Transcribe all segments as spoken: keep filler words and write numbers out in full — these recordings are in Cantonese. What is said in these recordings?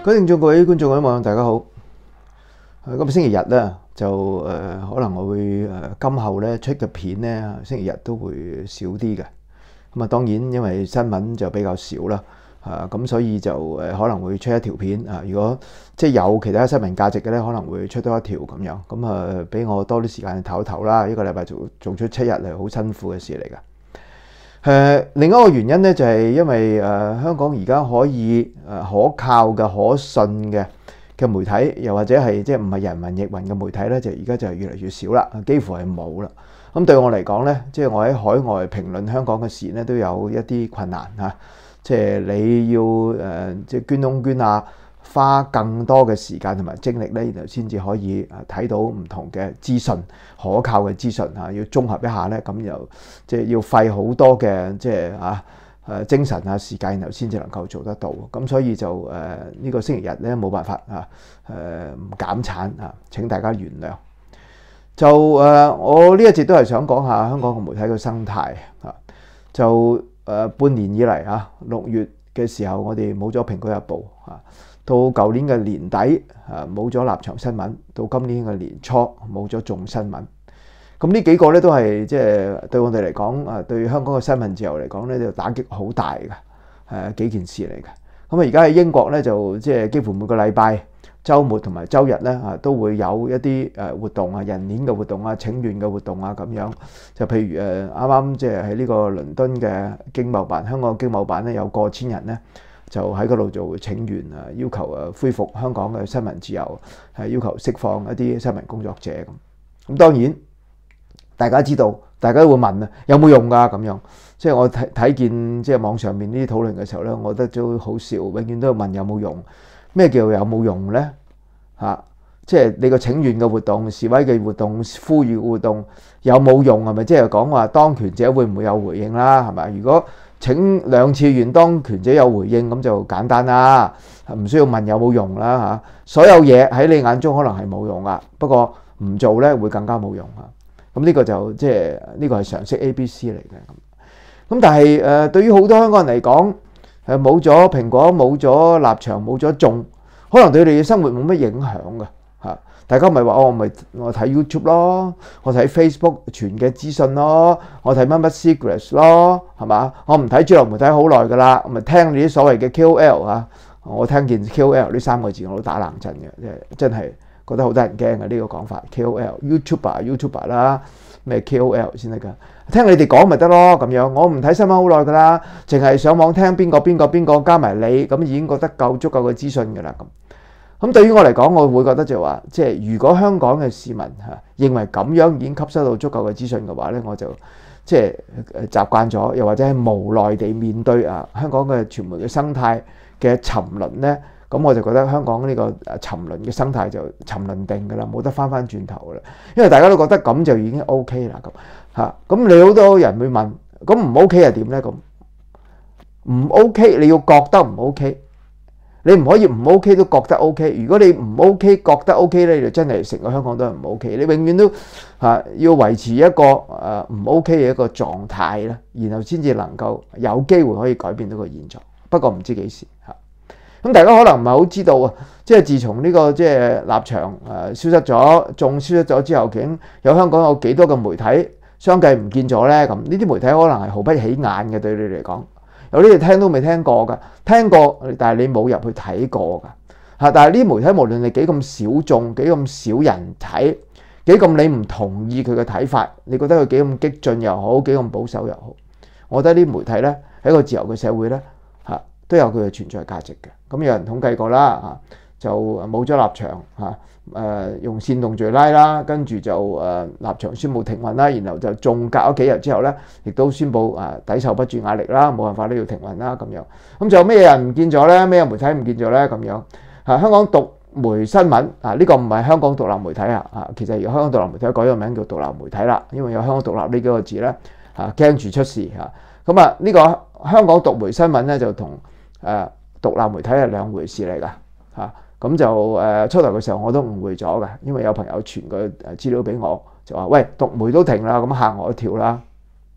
各位聽眾、各位觀眾、各位網友，大家好。今日星期日咧，就誒、呃、可能我會誒、呃、今後咧出嘅片咧，星期日都會少啲嘅。咁啊，當然因為新聞就比較少啦，啊咁所以就誒、呃、可能會出一條片啊。如果即係有其他新聞價值嘅咧，可能會出多一條咁樣。咁啊，俾我多啲時間去唞一唞啦。一個禮拜做做出七日係好辛苦嘅事嚟㗎。誒、呃、另一個原因咧，就係、是、因為誒、呃、香港而家可以誒、呃、可靠嘅、可信嘅嘅媒體，又或者係即係唔係人云亦云嘅媒體咧，就而家就係越嚟越少啦，幾乎係冇啦。咁對我嚟講咧，即係我喺海外評論香港嘅事咧，都有一啲困難嚇。即係你要誒、呃、即係捐窿捐罅，花更多嘅時間同埋精力咧，然後先至可以誒睇到唔同嘅資訊，可靠嘅資訊嚇，要綜合一下咧，咁又即係要費好多嘅即係啊誒精神啊時間，然後先至能夠做得到。咁所以就誒呢、呃這個星期日咧冇辦法啊誒減產啊，請大家原諒。就誒、呃、我呢一節都係想講下香港嘅媒體嘅生態啊。就誒、呃、半年以嚟啊，六月嘅時候我哋冇咗《蘋果日報》啊。到舊年嘅年底，啊冇咗立場新聞；到今年嘅年初冇咗眾新聞。咁呢幾個咧都係即係對我哋嚟講，啊對香港嘅新聞自由嚟講咧，就打擊好大嘅，誒幾件事嚟嘅。咁啊而家喺英國咧，就即係幾乎每個禮拜週末同埋週日咧，啊都會有一啲誒活動啊、人鏈嘅活動啊、請願嘅活動啊咁樣。就譬如誒啱啱即係喺呢個倫敦嘅經貿辦，香港嘅經貿辦咧有過千人咧。就喺嗰度做請願啊，要求啊恢復香港嘅新聞自由，係要求釋放一啲新聞工作者咁。咁當然大家知道，大家都會問啊，有冇用㗎咁樣？即係我睇睇見即係網上面呢啲討論嘅時候咧，我覺得都好笑，永遠都問有冇用？咩叫有冇用咧？嚇！即係你個請願嘅活動、示威嘅活動、呼籲活動有冇用係咪？即係講話當權者會唔會有回應啦？係咪？如果請兩次願當權者有回應咁就簡單啦，唔需要問有冇用啦嚇。所有嘢喺你眼中可能係冇用噶，不過唔做咧會更加冇用嚇。咁呢個就即係呢個係常識 A B C 嚟嘅咁。咁但係誒對於好多香港人嚟講，誒冇咗蘋果、冇咗立場、冇咗眾，可能對你嘅生活冇乜影響嘅嚇。大家咪話哦，咪我睇 YouTube 咯，我睇 Facebook 傳嘅資訊咯，我睇乜乜 Secrets 咯，係嘛？我唔睇主流媒體好耐噶啦，我咪聽你啲所謂嘅 K O L 啊。我聽見 K O L 呢三個字我都打冷震嘅，即係真係覺得好得人驚嘅呢個講法。K O L、YouTuber、YouTuber 啦，咩 K O L 先得㗎？聽你哋講咪得咯咁樣。我唔睇新聞好耐噶啦，淨係上網聽邊個邊個邊個加埋你，咁已經覺得夠足夠嘅資訊㗎啦咁。咁對於我嚟講，我會覺得就話，即係如果香港嘅市民嚇認為咁樣已經吸收到足夠嘅資訊嘅話咧，我就即係習慣咗，又或者係無奈地面對啊香港嘅傳媒嘅生態嘅沉淪咧，咁我就覺得香港呢個沉淪嘅生態就沉淪定㗎啦，冇得翻翻轉頭㗎啦。因為大家都覺得咁就已經 OK 啦咁嚇。咁你好多人會問，咁唔 OK 係點咧？咁唔 OK 你要覺得唔 OK。你唔可以唔 OK 都覺得 OK， 如果你唔 OK 覺得 OK 咧，就真係成個香港都係唔 OK。你永遠都嚇要維持一個誒唔 OK 嘅一個狀態咧，然後先至能夠有機會可以改變到個現狀。不過唔知幾時嚇。咁大家可能唔係好知道啊，即係自從呢個即係立場誒消失咗，眾消失咗之後，究竟有香港有幾多嘅媒體相繼唔見咗咧？咁呢啲媒體可能係毫不起眼嘅，對你嚟講。有啲你聽都未聽過㗎，聽過但係你冇入去睇過㗎嚇。但係呢啲媒體無論你幾咁小眾、幾咁少人睇、幾咁你唔同意佢嘅睇法，你覺得佢幾咁激進又好、幾咁保守又好，我覺得呢啲媒體咧喺個自由嘅社會咧嚇都有佢嘅存在價值嘅。咁有人統計過啦嚇，就冇咗立場嚇。誒、呃、用煽動罪拉啦，跟住就誒、呃、立場宣布停運啦，然後就仲隔咗幾日之後咧，亦都宣布誒、呃、抵受不住壓力啦，冇辦法都要停運啦咁樣。咁就咩人唔見咗咧？咩媒體唔見咗咧？咁樣啊，香港獨媒新聞啊，呢、這個唔係香港獨立媒體啊，啊其實由香港獨立媒體改咗名叫獨立媒體啦，因為有香港獨立呢幾個字咧啊，驚住出事嚇。咁啊呢、這個香港獨媒新聞咧就同誒、呃、獨立媒體係兩回事嚟㗎嚇。咁就誒初頭嘅時候我都誤會咗嘅，因為有朋友傳個誒資料俾我，就話喂獨媒都停啦，咁嚇我一跳啦。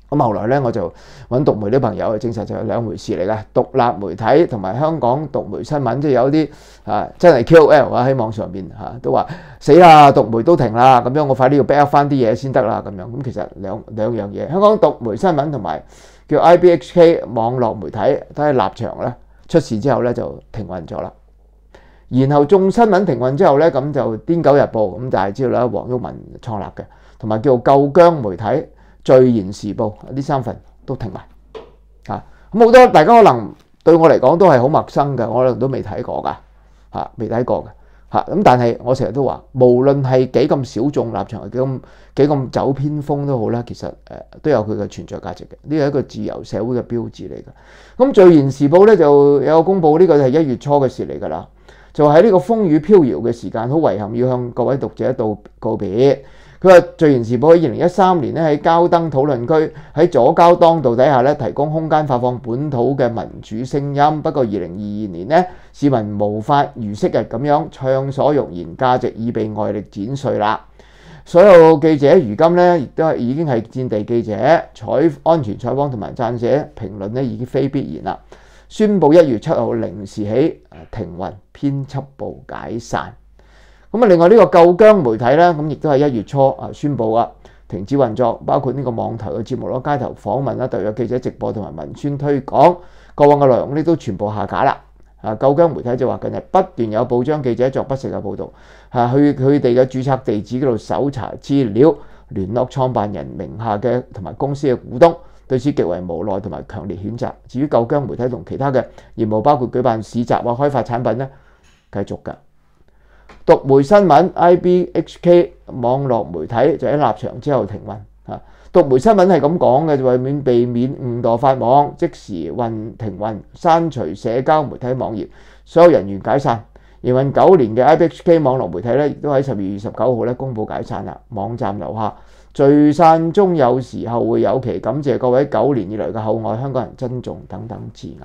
咁後來咧，我就揾讀媒啲朋友去證實，就係兩回事嚟嘅。獨立媒體同埋香港讀媒新聞，即係有啲啊真係 K O L 啊喺網上邊嚇都話死啦，讀媒都停啦，咁樣我快啲要 back up 翻啲嘢先得啦，咁樣咁其實兩兩樣嘢，香港讀媒新聞同埋叫 I B H K 網絡媒體都係立場咧出事之後咧就停運咗啦。然後眾新聞停運之後咧，咁就癲狗日報咁就係知道啦，黃毓民創立嘅，同埋叫做救疆媒體。聚言時報呢三份都停埋嚇，咁好多大家可能對我嚟講都係好陌生嘅，我可能都未睇過噶嚇，未睇過嘅嚇。咁但係我成日都話，無論係幾咁小眾立場，幾咁幾咁走偏鋒都好啦，其實誒都有佢嘅存在價值嘅。呢個係一個自由社會嘅標誌嚟嘅。咁聚言時報咧就有公佈，呢個係一月初嘅事嚟㗎啦。就喺呢個風雨飄搖嘅時間，好遺憾要向各位讀者道告別。佢話聚言時報喺二零一三年咧喺交燈討論區喺左膠當道底下咧提供空間發放本土嘅民主聲音。不過二零二二年咧市民無法如昔日咁樣暢所欲言，價值已被外力剪碎啦。所有記者如今咧亦都係已經係戰地記者，採安全採訪同埋撰寫評論咧已經非必然啦。宣布一月七號零時起停運，編輯部解散。咁啊，另外呢個救疆媒體咧，咁亦都係一月初啊宣布啊停止運作，包括呢個網台嘅節目咯、街頭訪問啦、特約記者直播同埋文宣推廣，過往嘅內容呢都全部下架啦。啊，救疆媒體就話近日不斷有報章記者作不實嘅報導，啊去佢哋嘅註冊地址嗰度搜查資料，聯絡創辦人名下嘅同埋公司嘅股東，對此極為無奈同埋強烈譴責。至於救疆媒體同其他嘅業務，包括舉辦市集啊、開發產品咧，繼續㗎。讀媒新聞 I B H K 網絡媒體就喺立場之後停運嚇。讀媒新聞係咁講嘅，就為免避免誤墮法網，即時運停運，刪除社交媒體網頁，所有人員解散。營運九年嘅 I B H K 網絡媒體咧，亦都喺十二月十九號咧公佈解散啦。網站留下聚散中有時候會有期，感謝各位九年以來嘅厚愛，香港人珍重等等字眼。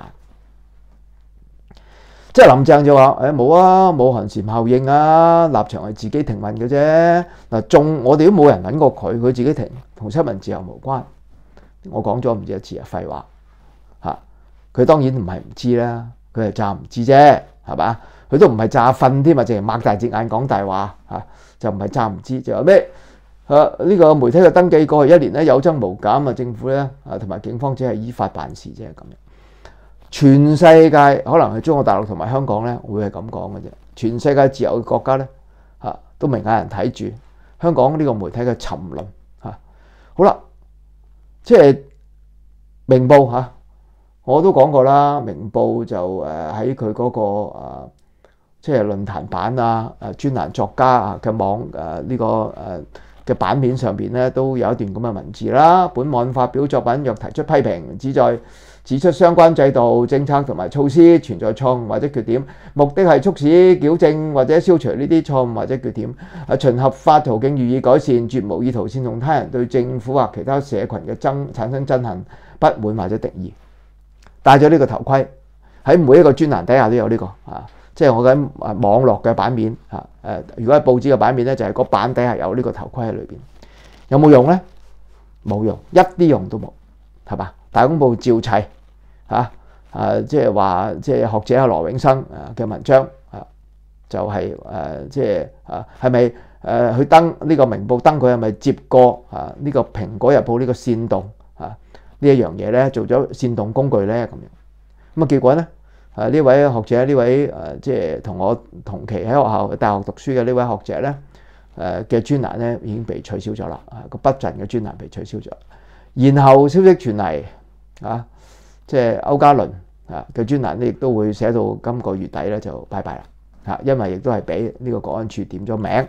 即係林鄭就話：誒冇啊，冇寒蟬效應啊，立場係自己停運嘅啫。嗱，仲我哋都冇人揾過佢，佢自己停，同新聞自由無關。我講咗唔止一次啊，廢話嚇。佢當然唔係唔知啦，佢係詐唔知啫，係嘛？佢都唔係詐瞓添啊，淨係擘大隻眼講大話嚇，就唔係詐唔知，就話咩？誒呢個媒體嘅登記過去一年咧有增無減啊，政府咧啊同埋警方只係依法辦事啫咁樣。全世界可能係中國大陸同埋香港咧，會係咁講嘅啫。全世界自由嘅國家咧，嚇都明眼人睇住香港呢個媒體嘅沉淪嚇。好啦，即係明報嚇，我都講過啦。明報就誒喺佢嗰個誒即係論壇版啊、誒專欄作家啊嘅網誒呢個誒嘅版面上邊咧，都有一段咁嘅文字啦。本網發表作品若提出批評，旨在指出相關制度、政策同埋措施存在錯誤或者缺點，目的係促使矯正或者消除呢啲錯誤或者缺點，啊循合法途徑予以改善，絕無意圖煽動他人對政府或其他社群嘅憎產生憎恨、不滿或者敵意。戴咗呢個頭盔，喺每一個專欄底下都有呢個啊，即係我嘅網絡嘅版面啊。誒，如果係報紙嘅版面咧，就係個版底下有呢個頭盔喺裏邊。有冇用咧？冇用，一啲用都冇，係嘛？大公報照砌。嚇啊！即係話，即係學者阿羅永生啊嘅文章啊，就係誒即係啊，係咪誒去登呢個明報登佢係咪接過啊呢個蘋果日報呢個煽動啊呢一樣嘢咧，做咗煽動工具咧咁樣。咁啊結果咧啊呢位學者呢位誒即係同我同期喺學校大學讀書嘅呢位學者咧誒嘅專欄咧已經被取消咗啦，啊個不盡嘅專欄被取消咗。然後消息傳嚟啊。即係歐嘉倫啊嘅專欄咧，亦都會寫到今個月底咧就拜拜啦嚇，因為亦都係俾呢個國安處點咗名。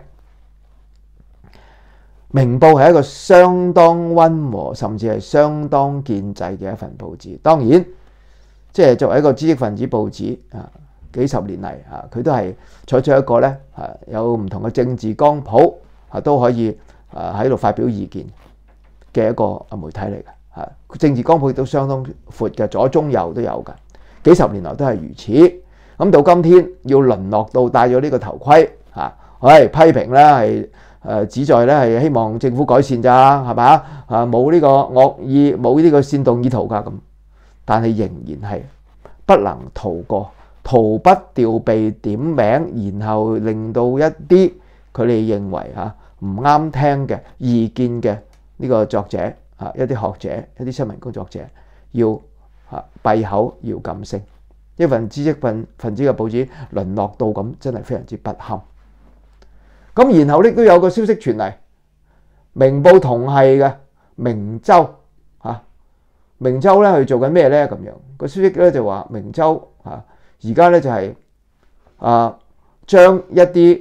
明報係一個相當溫和，甚至係相當建制嘅一份報紙。當然，即係作為一個知識分子報紙啊，幾十年嚟啊，佢都係採取一個咧啊有唔同嘅政治光譜啊都可以啊喺度發表意見嘅一個媒體嚟嘅。政治光譜亦都相當闊嘅，左中右都有嘅，幾十年來都係如此。咁到今天要淪落到戴咗呢個頭盔嚇，唉批評咧係誒旨在咧係希望政府改善咋，係咪啊？啊冇呢個惡意，冇呢個煽動意圖㗎咁，但係仍然係不能逃過，逃不掉被點名，然後令到一啲佢哋認為嚇唔啱聽嘅意見嘅呢個作者嚇一啲學者、一啲新聞工作者要嚇閉口要噤聲，一份知識分分子嘅報紙淪落到咁，真係非常之不堪。咁然後呢都有個消息傳嚟，明報同係嘅明州嚇，明州咧去做緊咩咧咁樣？個消息咧就話明州嚇而家咧就係啊將一啲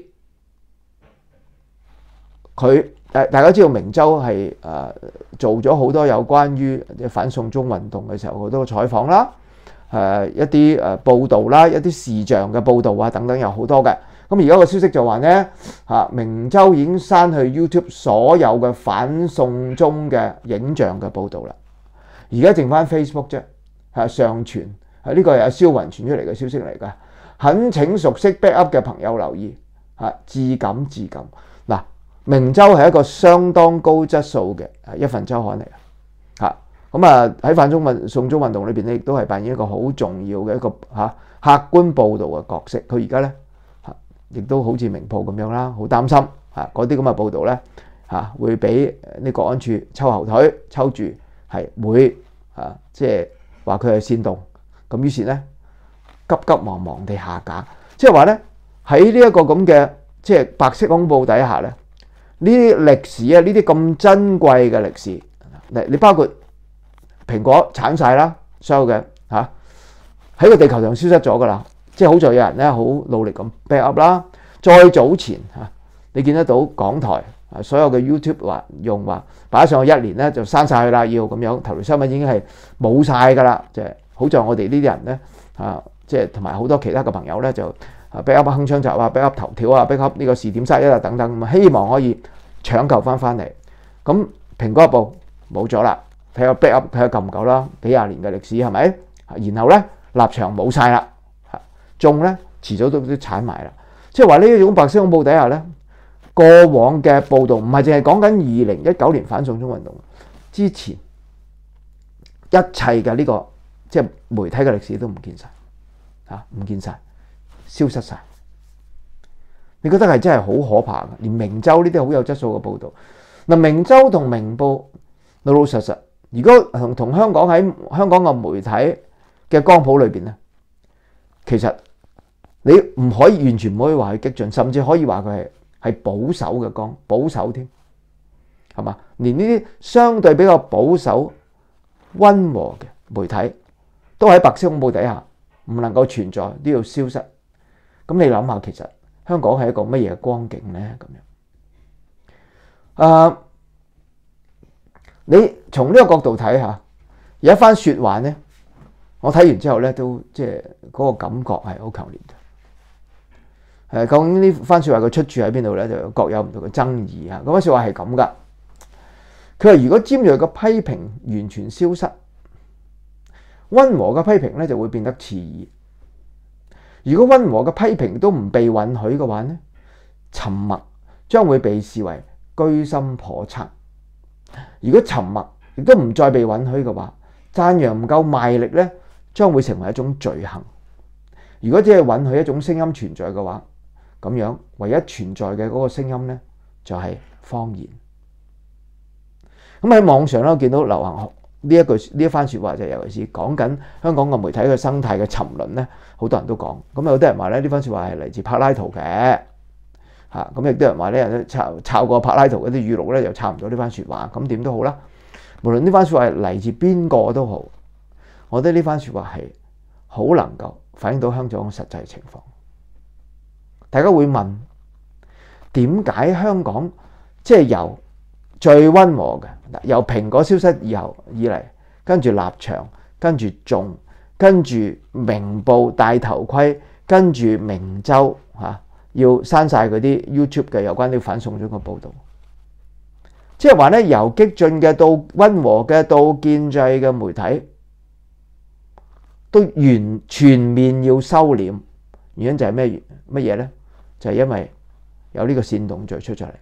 佢誒大家知道明州係誒做咗好多有關於反送中運動嘅時候好多採訪啦，誒一啲誒報導啦，一啲視像嘅報導啊等等有好多嘅。咁而家個消息就話咧嚇，明州已經刪去 YouTube 所有嘅反送中嘅影像嘅報導啦。而家剩翻 Facebook 啫，係上傳係呢個係阿蕭雲傳出嚟嘅消息嚟㗎。懇請熟悉 backup 嘅朋友留意嚇，自感自感嗱。明州係一個相當高質素嘅一份週刊嚟嘅嚇。咁啊喺反中運送中運動裏邊咧，亦都係扮演一個好重要嘅一個嚇客觀報導嘅角色。佢而家咧。亦都好似明報咁樣啦，好擔心嚇嗰啲咁嘅報導咧嚇，會俾呢國安處抽後腿抽住，係會嚇即係話佢係煽動，咁於是咧急急忙忙地下架，即係話咧喺呢一個咁嘅即係白色恐怖底下咧，呢啲歷史啊，呢啲咁珍貴嘅歷史，你你包括蘋果鏟晒啦，所有嘅嚇喺個地球上消失咗噶啦。即係好在有人咧好努力咁 back up 啦。再早前嚇，你見得到港台啊所有嘅 YouTube 話用話擺上去一年咧就刪晒佢啦，要咁樣頭條新聞已經係冇晒㗎啦。即係好在我哋呢啲人咧啊，即係同埋好多其他嘅朋友咧就啊 back up 鏗鏘集啊 back up 頭條啊 back up 呢個視點三一啊等等咁，希望可以搶救翻翻嚟。咁蘋果日報冇咗啦，睇下 back up 睇下夠唔夠啦，幾廿年嘅歷史係咪？然後咧立場冇晒啦。仲咧遲早都都鏟埋啦，即係話呢一種白色恐怖底下咧，過往嘅報導唔係淨係講緊二零一九年反送中運動之前一切嘅呢個即係媒體嘅歷史都唔見晒嚇，唔見晒，消失晒。你覺得係真係好可怕嘅？連明州呢啲好有質素嘅報導，嗱明州同明報老老實實，如果同同香港喺香港嘅媒體嘅光譜裏邊咧，其實你唔可以完全唔可以話佢激進，甚至可以話佢係係保守嘅光，保守添，係嘛？連呢啲相對比較保守、溫和嘅媒體，都喺白色恐怖底下唔能夠存在，都要消失。咁你諗下，其實香港係一個乜嘢光景咧？咁樣，啊，你從呢個角度睇下，有一番説話咧。我睇完之後咧，都即係嗰個感覺係好強烈嘅。誒，究竟呢番説話嘅出處喺邊度咧？就各有唔同嘅爭議啊。嗰番説話係咁噶。佢話：如果尖鋭嘅批評完全消失，溫和嘅批評咧就會變得刺耳。如果溫和嘅批評都唔被允許嘅話咧，沉默將會被視為居心叵測。如果沉默亦都唔再被允許嘅話，讚揚唔夠賣力咧，將會成為一種罪行。如果只係允許一種聲音存在嘅話，咁樣唯一存在嘅嗰個聲音咧，就係謊言。咁喺網上咧，我見到流行呢一句呢一番説話，就尤其是講緊香港嘅媒體嘅生態嘅沉淪咧，好多人都講。咁有啲人話咧，呢番説話係嚟自柏拉圖嘅嚇，咁亦都有人話咧，人抄抄過柏拉圖嗰啲語錄咧，又抄唔到呢番説話。咁點都好啦，無論呢番説話係嚟自邊個都好。我覺得呢番説話係好能夠反映到香港嘅實際情況。大家會問點解香港即係由最溫和嘅，由蘋果消失以後以嚟，跟住立場，跟住眾，跟住明報戴頭盔，跟住明州嚇要刪晒嗰啲 YouTube 嘅有關啲反送中嘅報導，即係話咧由激進嘅到溫和嘅到建制嘅媒體。都完全面要收斂，原因就係咩乜嘢咧？就係、是、因為有呢個煽動罪出咗嚟，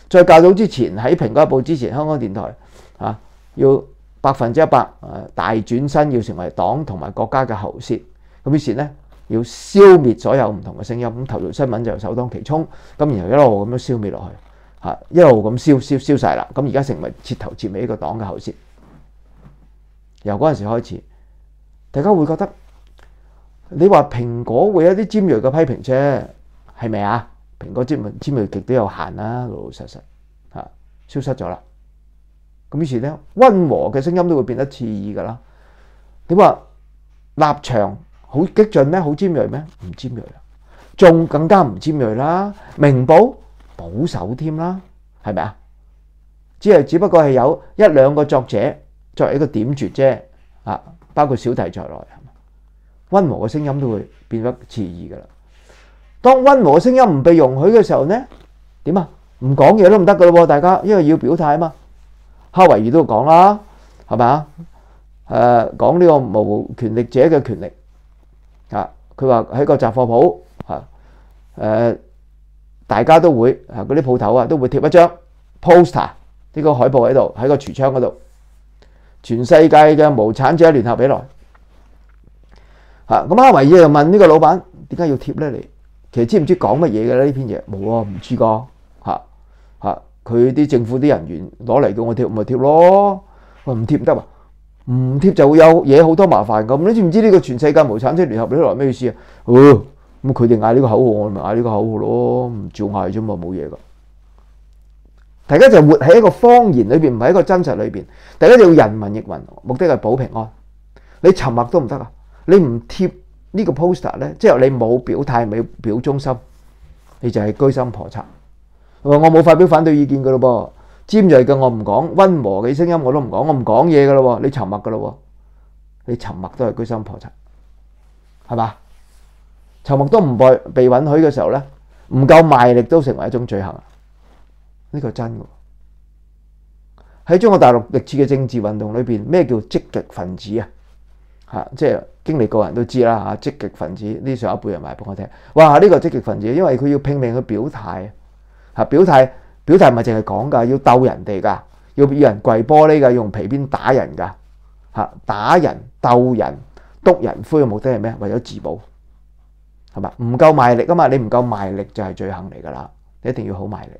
再較早之前喺蘋果日報之前，香港電台啊要百分之一百誒大轉身，要成為黨同埋國家嘅喉舌。咁於是咧要消滅所有唔同嘅聲音。咁頭條新聞就首當其衝，咁然後一路咁樣消滅落去，嚇一路咁燒燒燒曬啦。咁而家成為徹頭徹尾一個黨嘅喉舌。由嗰陣時開始，大家會覺得你話蘋果會有啲尖鋭嘅批評啫，係咪啊？蘋果尖尖鋭極都有限啦，老老實實嚇消失咗啦。咁於是咧，溫和嘅聲音都會變得刺耳噶啦。你話立場好激進咩？好尖鋭咩？唔尖鋭啦，仲更加唔尖鋭啦。明報保守添啦，係咪啊？只係只不過係有一兩個作者作為一個點綴啫，啊，包括小弟在內，溫和嘅聲音都會變得刺耳噶啦。當溫和嘅聲音唔被容許嘅時候呢，點啊？唔講嘢都唔得噶咯喎，大家因為要表態啊嘛。哈維爾都講啦，係咪啊？誒講呢個無權力者嘅權力啊，佢話喺個雜貨鋪嚇誒，大家都會啊嗰啲鋪頭啊都會貼一張 poster 呢個海報喺度，喺個櫥窗嗰度，全世界嘅無產者聯合起來嚇。咁哈維爾又問呢個老闆點解要貼咧？你其實知唔知講乜嘢嘅咧？呢篇嘢冇啊，唔知㗎嚇嚇。佢啲政府啲人員攞嚟叫我貼，咪貼咯。我唔貼唔得啊，唔貼就會有嘢好多麻煩咁。你知唔知呢個全世界無產者聯合起來咩意思啊？哦，咁佢哋嗌呢個口號，我咪嗌呢個口號咯，唔照嗌啫嘛，冇嘢噶。大家就活喺一個謊言裏邊，唔係一個真實裏邊。大家就要人云亦云，目的係保平安。你沉默都唔得啊！你唔貼呢個 poster 咧，即係你冇表態，冇表忠心，你就係居心叵測。我冇發表反對意見噶咯噃，尖鋭嘅我唔講，溫和嘅聲音我都唔講，我唔講嘢噶咯喎，你沉默噶咯喎，你沉默都係居心叵測，係嘛？沉默都唔被被允許嘅時候咧，唔夠賣力都成為一種罪行，呢個係真嘅。喺中國大陸歷次嘅政治運動裏邊，咩叫積極分子啊？嚇，即係經歷過人都知啦嚇，積極分子呢上一輩人話俾我聽，哇！呢個積極分子，因為佢要拼命去表態。嚇，表態表態唔係淨係講㗎，要鬥人哋㗎，要要人跪玻璃㗎，用皮鞭打人㗎。嚇，打人鬥人篤人灰嘅目的係咩？為咗自保，係嘛？唔夠賣力啊嘛，你唔夠賣力就係罪行嚟㗎啦，你一定要好賣力。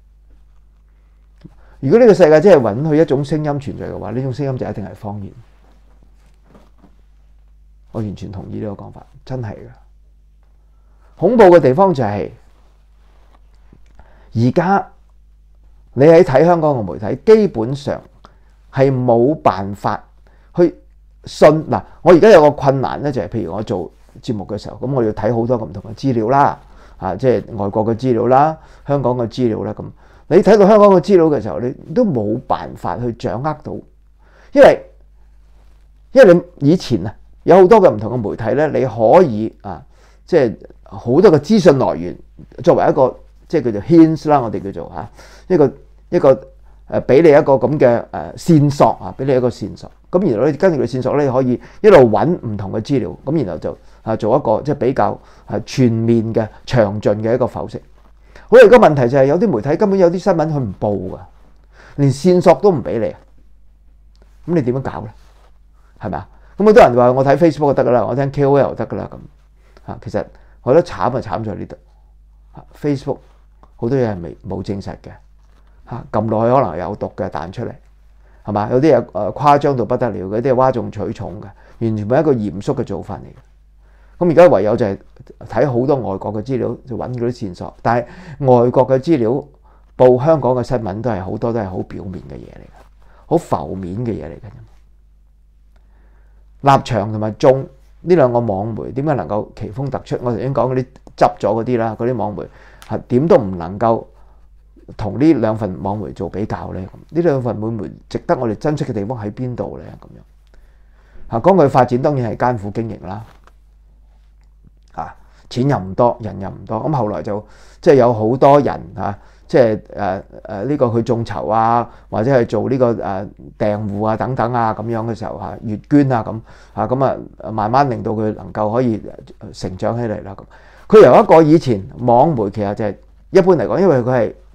如果呢個世界真係允許一種聲音存在嘅話，呢種聲音就一定係謊言。我完全同意呢個講法，真係㗎。恐怖嘅地方就係。而家你喺睇香港嘅媒體，基本上係冇辦法去信嗱。我而家有個困難咧，就係譬如我做節目嘅時候，咁我要睇好多唔同嘅資料啦，啊，即係外國嘅資料啦，香港嘅資料啦。咁你睇到香港嘅資料嘅時候，你都冇辦法去掌握到，因為因為你以前啊有好多嘅唔同嘅媒體咧，你可以啊，即係好多嘅資訊來源作為一個。即係叫做 hints 啦，我哋叫做嚇一個一個誒，俾你一個咁嘅誒線索啊，俾你一個線索。咁然後你跟住個線索咧，可以一路揾唔同嘅資料，咁然後就啊做一個即係比較係全面嘅詳盡嘅一個剖析。好，而個問題就係有啲媒體根本有啲新聞佢唔報㗎，連線索都唔俾你，咁你點樣搞咧？係咪啊？咁好多人話我睇 Facebook 就得㗎啦，我聽 K O L 得㗎啦咁嚇。其實我覺得慘就慘在呢度 Facebook。好多嘢係未冇證實嘅嚇，撳落去可能有毒嘅彈出嚟，係嘛？有啲嘢誒誇張到不得了嘅，有啲係嘩眾取寵嘅，完全係一個嚴肅嘅做法嚟嘅。咁而家唯有就係睇好多外國嘅資料，就揾嗰啲線索。但係外國嘅資料報香港嘅新聞都係好多都係好表面嘅嘢嚟嘅，好浮面嘅嘢嚟嘅。立場同埋眾呢兩個網媒點解能夠奇峰突出？我頭先講嗰啲執咗嗰啲啦，嗰啲網媒。係點都唔能夠同呢兩份網媒做比較咧？咁呢兩份網媒值得我哋珍惜嘅地方喺邊度咧？咁樣嚇講佢發展當然係艱苦經營啦，嚇錢又唔多，人又唔多。咁後來就即係有好多人嚇，即係誒誒呢個去眾籌啊，或者係做呢個誒訂戶啊等等啊咁樣嘅時候嚇，月捐啊咁嚇咁啊，慢慢令到佢能夠可以成長起嚟啦咁。佢由一個以前網媒，其實就係一般嚟講，因為佢係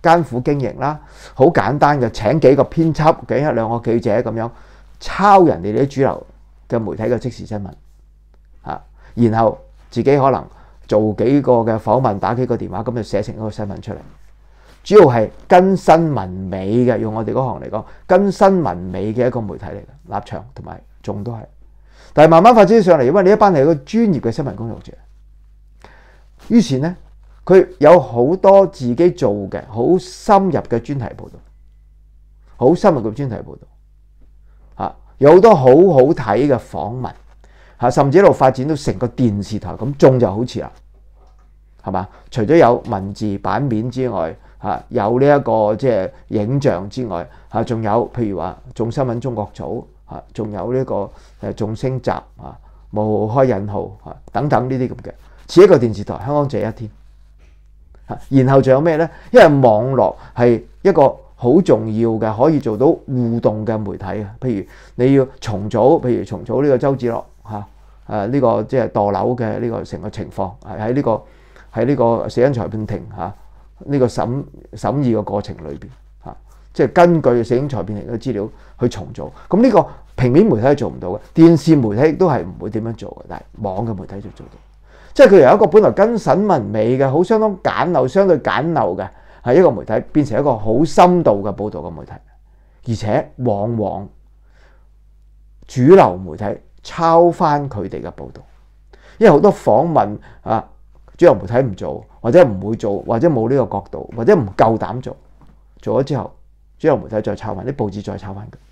艱苦經營啦，好簡單嘅請幾個編輯，幾一兩個記者咁樣抄人哋啲主流嘅媒體嘅即時新聞嚇，然後自己可能做幾個嘅訪問，打幾個電話，咁就寫成一個新聞出嚟。主要係跟新聞尾嘅，用我哋嗰行嚟講，跟新聞尾嘅一個媒體嚟嘅，立場同埋眾都係。但係慢慢發展上嚟，因為你一班係一個專業嘅新聞工作者，於是呢，佢有好多自己做嘅好深入嘅專題報導，好深入嘅專題報導嚇，有好多好好睇嘅訪問嚇，甚至一路發展到成個電視台咁，眾就好似啦，係嘛？除咗有文字版面之外，嚇有呢一個即係影像之外，嚇仲有譬如話眾新聞中國組嚇，仲有呢個誒眾星集啊、冒號開引號嚇等等呢啲咁嘅，似一個電視台，香港這一天嚇。然後仲有咩呢？因為網絡係一個好重要嘅可以做到互動嘅媒體啊。譬如你要重組，譬如重組呢個周梓樂嚇誒呢個即係墮樓嘅呢個成個情況，係喺呢個喺呢個死因裁判庭嚇。呢個審審議嘅過程裏邊嚇，即係根據死因裁判庭嘅資料去重組。咁呢個平面媒體係做唔到嘅，電視媒體亦都係唔會點樣做嘅，但係網嘅媒體就做到。即係佢由一個本來跟新聞尾嘅，好相當簡陋、相對簡陋嘅係一個媒體，變成一個好深度嘅報導嘅媒體，而且往往主流媒體抄翻佢哋嘅報導，因為好多訪問啊。主流媒體唔做，或者唔會做，或者冇呢個角度，或者唔夠膽做，做咗之後，主流媒體再抄翻，啲報紙再抄翻佢，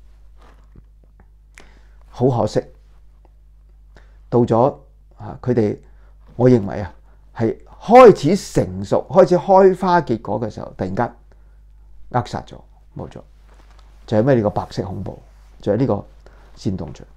好可惜。到咗啊，佢哋，我認為啊，係開始成熟、開始開花結果嘅時候，突然間扼殺咗，冇咗，就係咩？呢個白色恐怖，就係呢個煽動罪。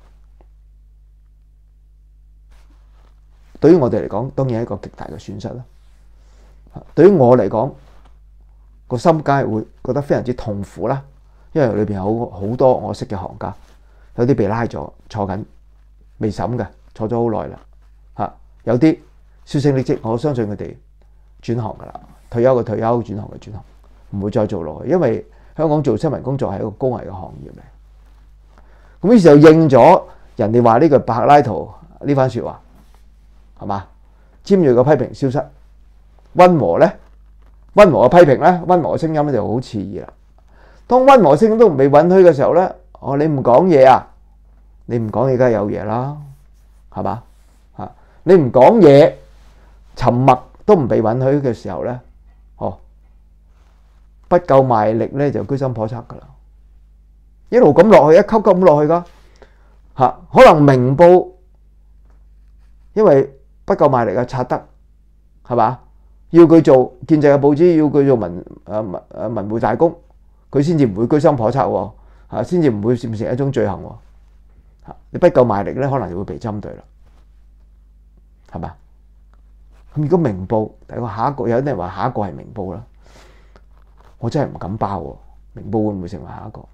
對於我哋嚟講，當然係一個極大嘅損失啦。對於我嚟講，個心梗係會覺得非常之痛苦啦。因為裏邊有好好多我識嘅行家，有啲被拉咗坐緊未審嘅，坐咗好耐啦。嚇，有啲銷聲匿跡，我相信佢哋轉行噶啦，退休嘅退休，轉行嘅轉行，唔會再做落去。因為香港做新聞工作係一個高危嘅行業嚟。咁於是就應咗人哋話呢句柏拉圖呢番説話。係嘛？尖鋭嘅批評消失，溫和咧，溫和嘅批評咧，溫和嘅聲音咧就好刺耳啦。當溫和聲音都唔被允許嘅時候咧，哦，你唔講嘢啊？你唔講嘢梗係有嘢啦，係嘛？嚇，你唔講嘢，沉默都唔被允許嘅時候咧，哦，不夠賣力咧就居心叵測噶啦，一路咁落去，一級級咁落去噶嚇，可能明報因為不夠賣力啊，拆得係嘛？要佢做建制嘅報紙，要佢做文誒文誒文匯大公，佢先至唔會居心叵測喎，嚇，先至唔會變成一種罪行喎。嚇，你不夠賣力咧，可能就會被針對啦，係嘛？咁如果明報，第個下一個有啲人話下一個係明報啦，我真係唔敢包喎。明報會唔會成為下一個？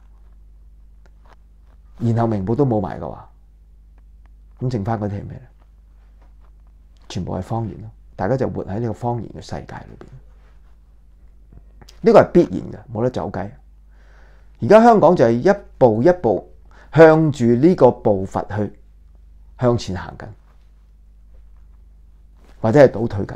然後明報都冇埋嘅話，咁剩翻嗰啲係咩咧？全部係謊言咯，大家就活喺呢個謊言嘅世界裏邊。呢個係必然嘅，冇得走雞。而家香港就係一步一步向住呢個步伐去向前行緊，或者係倒退緊。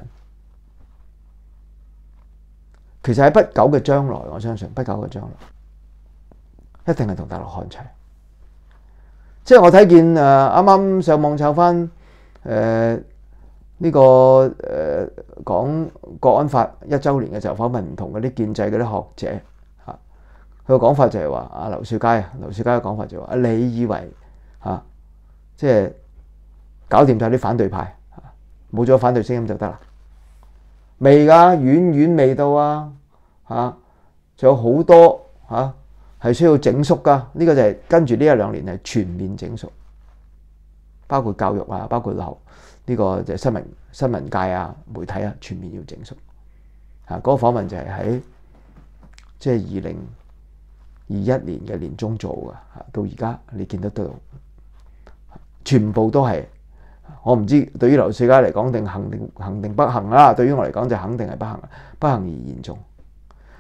其實喺不久嘅將來，我相信不久嘅將來一定係同大陸看齊。即係我睇見誒啱啱上網抄翻誒。呃呢、這個誒、呃、講國安法一週年嘅時候訪問唔同嗰啲建制嗰啲學者嚇，佢個講法就係話啊劉兆佳啊，劉兆佳嘅講法就係話你以為嚇、啊、即係搞掂晒啲反對派嚇，冇咗反對聲音就得啦？未㗎，遠遠未到啊嚇，仲有好多嚇係、啊、需要整肅㗎。呢、這個就係跟住呢一兩年係全面整肅，包括教育啊，包括樓。呢、這個就係新聞新聞界啊、媒體啊，全面要整肅。啊，嗰、那個訪問就係喺即係二零二一年嘅年中做嘅，嚇到而家你見得到，全部都係我唔知對於劉兆佳嚟講定幸定幸定不幸啦。對於我嚟講就肯定係不幸，不幸而言中。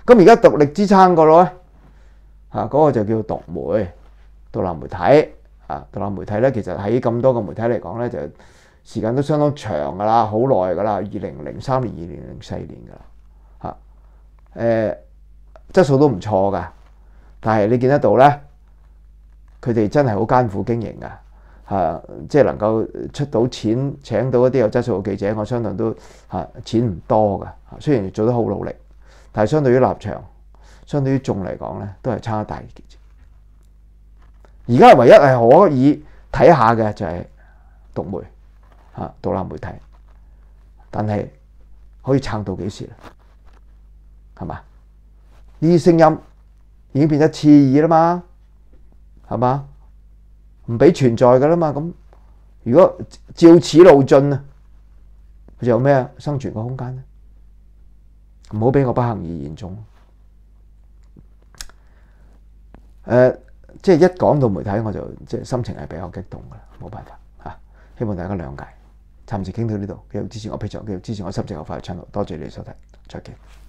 咁而家獨立支撐個咧嚇嗰個就叫獨媒獨立媒體啊，獨立媒體咧其實喺咁多個媒體嚟講咧就時間都相當長噶啦，好耐噶啦，二零零三年、二零零四年噶啦嚇，誒質素都唔錯噶，但係你見得到咧，佢哋真係好艱苦經營噶嚇，即係能夠出到錢請到一啲有質素嘅記者，我相信都嚇錢唔多噶，雖然做得好努力，但係相對於立場，相對於眾嚟講咧，都係差一大截。而家唯一係可以睇下嘅就係獨媒嚇獨立媒體，但係可以撐到幾時咧？係嘛？呢啲聲音已經變咗刺耳啦嘛，係嘛？唔俾存在噶啦嘛。咁如果照此路進啊，佢就有咩生存嘅空間咧？唔好俾我不幸而言中。誒、呃，即係一講到媒體，我就即係心情係比較激動噶啦，冇辦法嚇。希望大家諒解。暫時傾到呢度，繼續支持我 Patreon，繼續支持我心情我快樂 channel。多謝你哋收睇，再見。